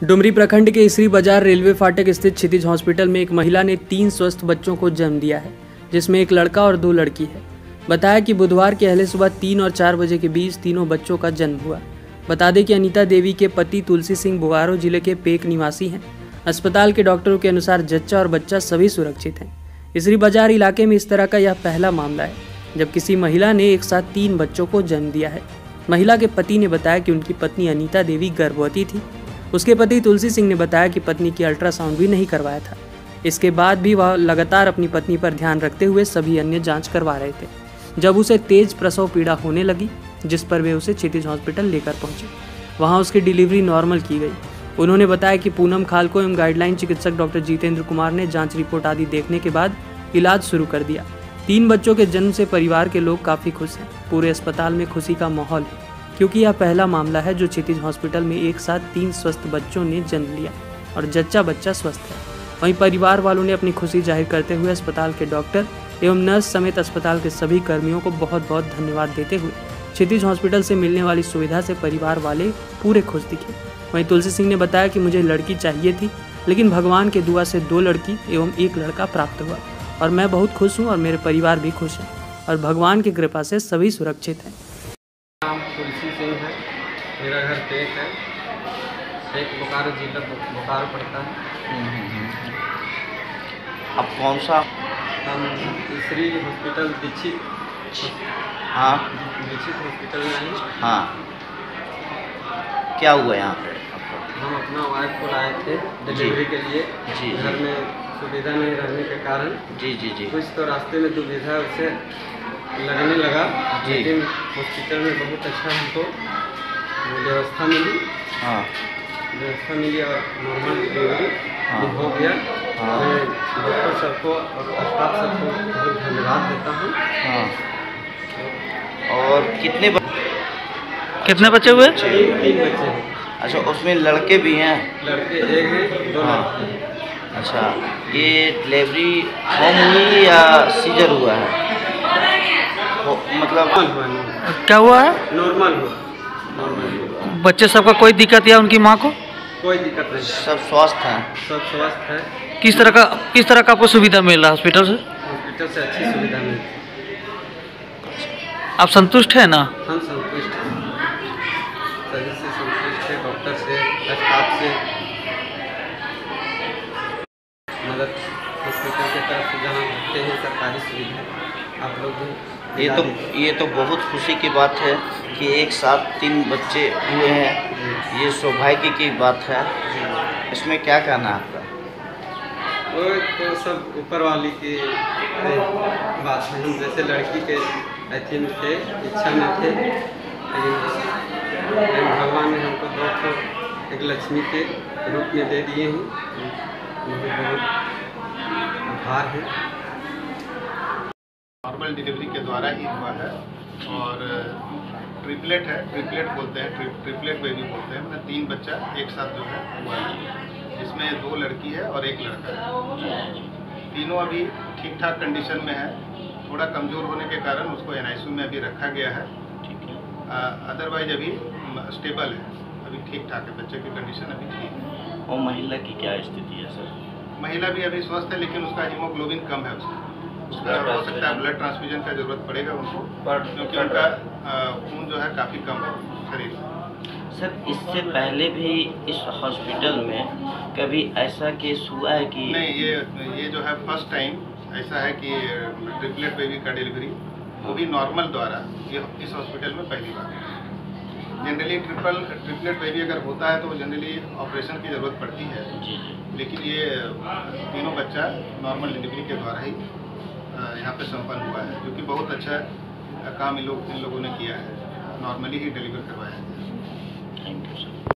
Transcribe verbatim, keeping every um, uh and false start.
डुमरी प्रखंड के इसरी बाजार रेलवे फाटक स्थित क्षितिज हॉस्पिटल में एक महिला ने तीन स्वस्थ बच्चों को जन्म दिया है, जिसमें एक लड़का और दो लड़की है। बताया कि बुधवार के अहले सुबह तीन और चार बजे के बीच तीनों बच्चों का जन्म हुआ। बता दें कि अनीता देवी के पति तुलसी सिंह बोकारो जिले के पेक निवासी हैं। अस्पताल के डॉक्टरों के अनुसार जच्चा और बच्चा सभी सुरक्षित हैं। इसरी बाजार इलाके में इस तरह का यह पहला मामला है जब किसी महिला ने एक साथ तीन बच्चों को जन्म दिया है। महिला के पति ने बताया कि उनकी पत्नी अनीता देवी गर्भवती थी। उसके पति तुलसी सिंह ने बताया कि पत्नी की अल्ट्रासाउंड भी नहीं करवाया था। इसके बाद भी वह लगातार अपनी पत्नी पर ध्यान रखते हुए सभी अन्य जांच करवा रहे थे, जब उसे तेज प्रसव पीड़ा होने लगी, जिस पर वे उसे क्षितिज हॉस्पिटल लेकर पहुंचे। वहां उसकी डिलीवरी नॉर्मल की गई। उन्होंने बताया कि पूनम खालको एवं गाइडलाइन चिकित्सक डॉक्टर जितेंद्र कुमार ने जांच रिपोर्ट आदि देखने के बाद इलाज शुरू कर दिया। तीन बच्चों के जन्म से परिवार के लोग काफ़ी खुश हैं। पूरे अस्पताल में खुशी का माहौल है, क्योंकि यह पहला मामला है जो क्षितिज हॉस्पिटल में एक साथ तीन स्वस्थ बच्चों ने जन्म लिया और जच्चा बच्चा स्वस्थ है। वहीं परिवार वालों ने अपनी खुशी जाहिर करते हुए अस्पताल के डॉक्टर एवं नर्स समेत अस्पताल के सभी कर्मियों को बहुत बहुत धन्यवाद देते हुए क्षितिज हॉस्पिटल से मिलने वाली सुविधा से परिवार वाले पूरे खुश दिखे। वहीं तुलसी सिंह ने बताया कि मुझे लड़की चाहिए थी, लेकिन भगवान के दुआ से दो लड़की एवं एक लड़का प्राप्त हुआ और मैं बहुत खुश हूँ और मेरे परिवार भी खुश हैं और भगवान की कृपा से सभी सुरक्षित हैं। नाम तुलसी सिंह है, मेरा घर पेक है, पेक बोकारो जिला बोकारो पड़ता है। अब कौन सा? हम इसरी हॉस्पिटल दीक्षित, हाँ दीक्षित हॉस्पिटल में हैं। हाँ, क्या हुआ यहाँ पे? हम अपना वाइफ को लाए थे डिलीवरी के लिए। जी घर में सुविधा नहीं रहने के कारण जी जी जी कुछ तो रास्ते में दुविधा उसे लगने लगा, लेकिन हॉस्पिटल में बहुत अच्छा हमको व्यवस्था मिली। हाँ व्यवस्था मिली और नॉर्मल डिलीवरी हाँ। हो गया। हाँ। मैं डॉक्टर सबको और स्टाफ सबको बहुत धन्यवाद देता हूँ। हाँ। और कितने ब... कितने बच्चे हुए? तीन तीन बच्चे हैं। अच्छा, उसमें लड़के भी हैं? लड़के एक हैं, दो हाँ। लड़के हैं। अच्छा, ये डिलीवरी होम हुई या सीजर हुआ है? हो, मतलब नॉर्मल हुआ, क्या हुआ है? नॉर्मल हुआ, नॉर्मल हुआ। बच्चे सबका कोई दिक्कत या उनकी माँ को? कोई दिक्कत नहीं, सब स्वस्थ हैं? सब स्वस्थ है। किस तरह का किस तरह का आपको सुविधा मिल रहा है हॉस्पिटल से? हॉस्पिटल से अच्छी सुविधा मिली। आप संतुष्ट हैं ना? हम संतुष्ट हैं, सभी से संतुष्ट है, डॉक्टर से, स्टाफ से। मदद हॉस्पिटल के तरफ से जहाँ होते हैं सरकारी सुविधा, आप लोग भी। ये तो ये तो बहुत खुशी की बात है कि एक साथ तीन बच्चे हुए हैं। ये सौभाग्य की बात है। इसमें क्या कहना है आपका? वो तो सब ऊपर वाली की बात है। हम जैसे लड़की के अथी में थे, इच्छा में थे, लेकिन भगवान ने हमको दो ठो एक लक्ष्मी के रूप में दे दिए हैं। मुझे बहुत आभार है। नॉर्मल डिलीवरी के द्वारा ही हुआ है और ट्रिपलेट है, ट्रिपलेट बोलते हैं, ट्रि, ट्रिपलेट बेबी बोलते हैं। मतलब तीन बच्चा एक साथ जो है हुआ है, जिसमें दो लड़की है और एक लड़का है। तीनों अभी ठीक ठाक कंडीशन में है। थोड़ा कमज़ोर होने के कारण उसको एन आई सी यू में अभी रखा गया है। ठीक है, अदरवाइज अभी स्टेबल है, अभी ठीक ठाक है, बच्चे की कंडीशन अभी ठीक है। और महिला की क्या स्थिति है सर? महिला भी अभी स्वस्थ है, लेकिन उसका हीमोग्लोबिन कम है। उसका उसका हो सकता है ब्लड ट्रांसफ्यूजन का जरूरत पड़ेगा उनको, क्योंकि उनका खून जो है काफ़ी कम है शरीर में। सर, इससे पहले भी इस हॉस्पिटल में कभी ऐसा केस हुआ है कि? नहीं, ये ये जो है फर्स्ट टाइम ऐसा है कि ट्रिपलेट बेबी का डिलीवरी, वो भी नॉर्मल द्वारा, ये इस हॉस्पिटल में पहली बार है। जनरली ट्रिपल ट्रिपलेट बेबी अगर होता है तो जनरली ऑपरेशन की ज़रूरत पड़ती है। जी जी। लेकिन ये तीनों बच्चा नॉर्मल डिलीवरी के द्वारा ही यहाँ पे संपन्न हुआ है, जो कि बहुत अच्छा काम इन लोग इन लोगों ने किया है। नॉर्मली ही डिलीवर करवाया है। Thank you sir.